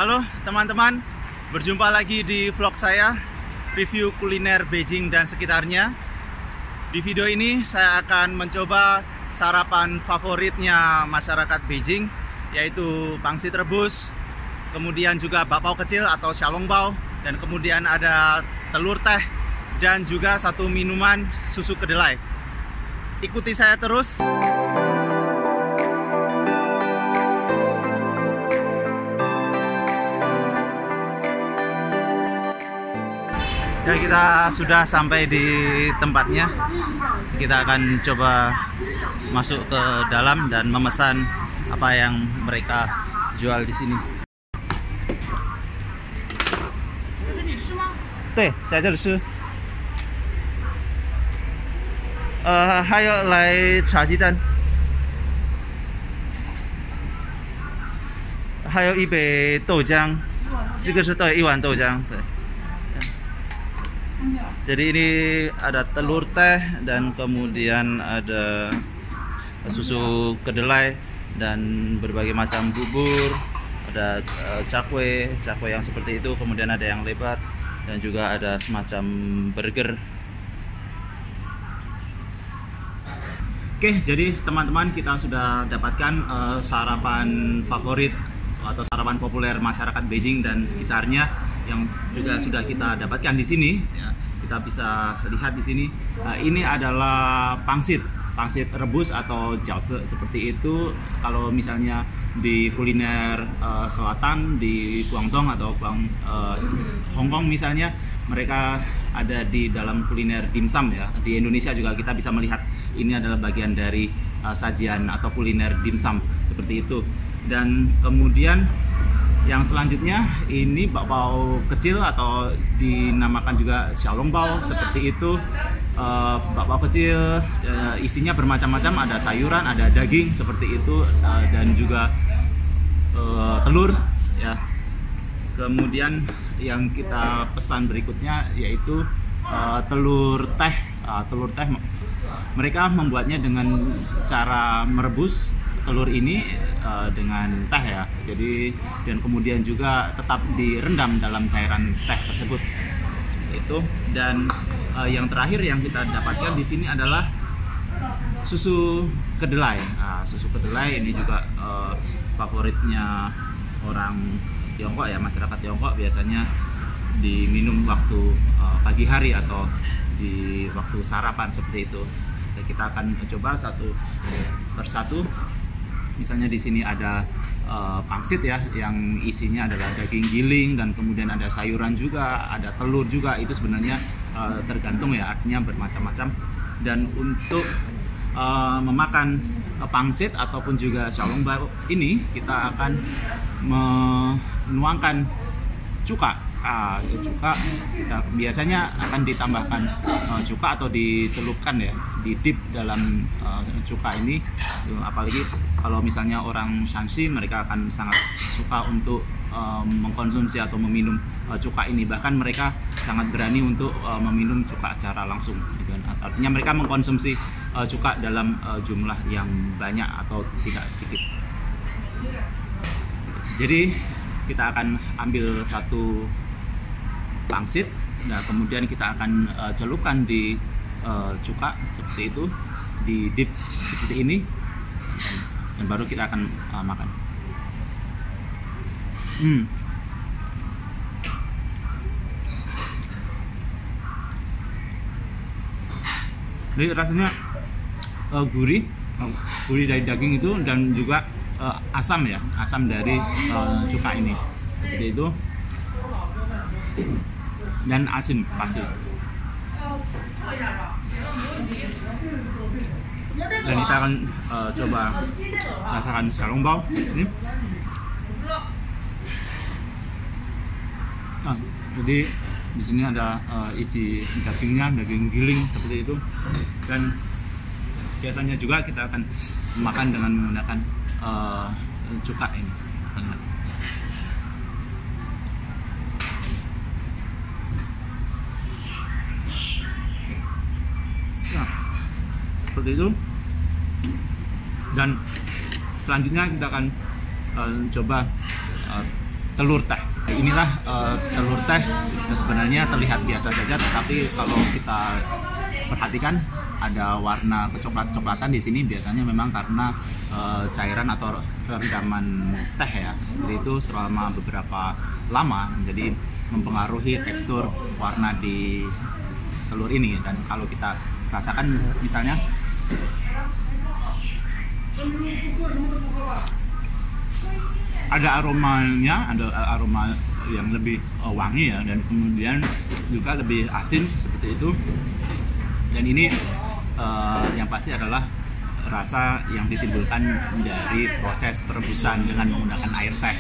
Halo teman-teman, berjumpa lagi di vlog saya, review kuliner Beijing dan sekitarnya. Di video ini saya akan mencoba sarapan favoritnya masyarakat Beijing, yaitu pangsit rebus, kemudian juga bakpao kecil atau xiaolongbao, dan kemudian ada telur teh, dan juga satu minuman susu kedelai. Ikuti saya terus. Ya, kita sudah sampai di tempatnya. Kita akan coba masuk ke dalam dan memesan apa yang mereka jual di sini. 对，在这里吃。还有来茶鸡蛋，还有一杯豆浆，这个是对一碗豆浆，对。 Jadi ini ada telur teh dan kemudian ada susu kedelai dan berbagai macam bubur, ada cakwe yang seperti itu, kemudian ada yang lebar dan juga ada semacam burger. Oke, jadi teman-teman, kita sudah dapatkan sarapan favorit atau sarapan populer masyarakat Beijing dan sekitarnya yang juga sudah kita dapatkan di sini. Ya, kita bisa lihat di sini. Ini adalah pangsit rebus atau jiaozi seperti itu. Kalau misalnya di kuliner selatan di Guangdong atau Hong Kong misalnya, mereka ada di dalam kuliner dimsum ya. Di Indonesia juga kita bisa melihat ini adalah bagian dari sajian atau kuliner dimsum seperti itu. Dan kemudian yang selanjutnya ini bakpao kecil atau dinamakan juga xiaolongbao seperti itu. Bakpao kecil isinya bermacam-macam, ada sayuran, ada daging seperti itu, dan juga telur ya. Kemudian yang kita pesan berikutnya yaitu telur teh. Telur teh mereka membuatnya dengan cara merebus telur ini dengan teh ya. Jadi dan kemudian juga tetap direndam dalam cairan teh tersebut. Seperti itu. Dan yang terakhir yang kita dapatkan di sini adalah susu kedelai. Susu kedelai ini juga favoritnya orang Tiongkok ya, masyarakat Tiongkok biasanya diminum waktu pagi hari atau di waktu sarapan seperti itu. Kita akan coba satu persatu. Misalnya di sini ada pangsit ya, yang isinya adalah daging giling dan kemudian ada sayuran juga, ada telur juga. Itu sebenarnya tergantung ya, artinya bermacam-macam. Dan untuk memakan pangsit ataupun juga xiaolongbao ini, kita akan menuangkan cuka. Cuka biasanya akan ditambahkan cuka atau dicelupkan ya, di dip dalam cuka ini. Apalagi kalau misalnya orang Shanxi, mereka akan sangat suka untuk mengkonsumsi atau meminum cuka ini. Bahkan mereka sangat berani untuk meminum cuka secara langsung. Artinya mereka mengkonsumsi cuka dalam jumlah yang banyak atau tidak sedikit. Jadi kita akan ambil satu pangsit, nah kemudian kita akan celupkan di cuka seperti itu, di dip seperti ini, dan baru kita akan makan. Jadi rasanya gurih dari daging itu, dan juga asam ya, asam dari cuka ini seperti itu, dan asin pasti. Dan kita akan coba rasakan xiaolongbao ini. Jadi di sini ada isi dagingnya, daging giling seperti itu. Dan biasanya juga kita akan makan dengan menggunakan cuka ini. Seperti itu. Dan selanjutnya kita akan coba telur teh. Inilah telur teh, sebenarnya terlihat biasa saja, tetapi kalau kita perhatikan ada warna kecoklat-coklatan di sini, biasanya memang karena cairan atau rendaman teh ya, seperti itu selama beberapa lama, jadi mempengaruhi tekstur warna di telur ini. Dan kalau kita rasakan misalnya ada aromanya, ada aroma yang lebih wangi ya, dan kemudian juga lebih asin seperti itu. Dan ini yang pasti adalah rasa yang ditimbulkan dari proses perebusan dengan menggunakan air teh.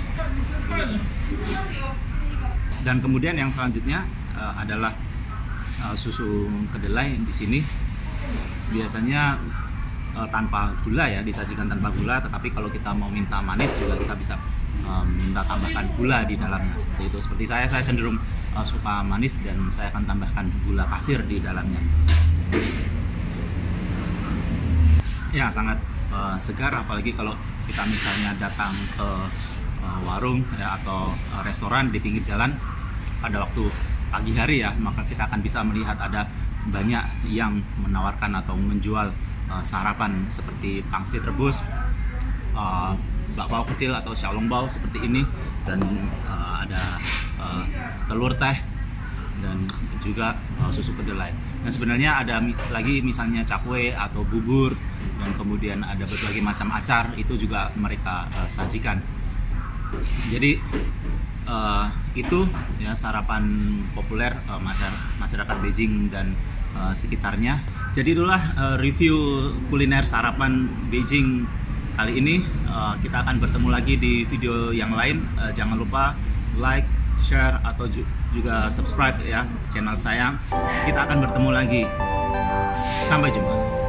Dan kemudian yang selanjutnya adalah susu kedelai. Di sini biasanya tanpa gula ya, disajikan tanpa gula, tetapi kalau kita mau minta manis juga kita bisa minta tambahkan gula di dalamnya, seperti itu. Seperti saya cenderung suka manis dan saya akan tambahkan gula pasir di dalamnya. Ya, sangat segar, apalagi kalau kita misalnya datang ke warung ya, atau restoran di pinggir jalan pada waktu pagi hari ya, maka kita akan bisa melihat ada banyak yang menawarkan atau menjual sarapan seperti pangsit rebus, bakpao kecil atau xiaolongbao seperti ini, dan ada telur teh dan juga susu kedelai. Dan sebenarnya ada lagi misalnya cakwe atau bubur, dan kemudian ada berbagai macam acar, itu juga mereka sajikan. Jadi itu ya sarapan populer masyarakat Beijing dan sekitarnya. Jadi itulah review kuliner sarapan Beijing kali ini. Kita akan bertemu lagi di video yang lain. Jangan lupa like, share, atau juga subscribe ya channel saya. Kita akan bertemu lagi. Sampai jumpa.